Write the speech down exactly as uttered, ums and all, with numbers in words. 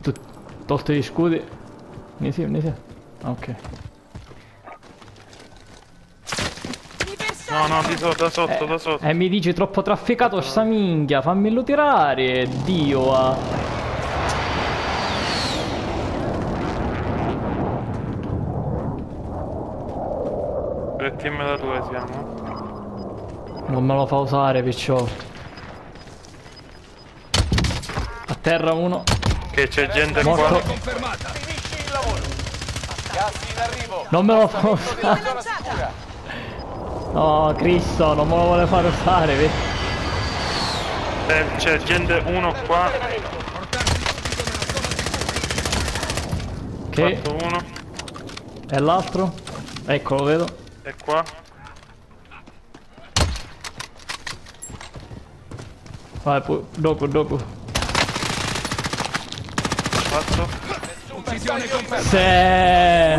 Tolto gli scudi. Mi sì, mi sì. Ok. No, no, di sotto, da sotto, Eh, da sotto. E eh, mi dici troppo trafficato sta minchia, fammelo tirare, Dio. Ah. Tre team da due siamo. Non me lo fa usare, picciò. A terra uno. Che c'è gente Morto. qua. Confermata. Finisci il lavoro. Gas in arrivo. Non me lo fa Della usare. zona sicura. No, Cristo, non me lo vuole fare usare, vedi? Eh, c'è gente uno qua. Ok. Fatto uno. E l'altro? Ecco, lo vedo. E qua. Vai, pu dopo, dopo. Fatto. Uccisione confermata. Se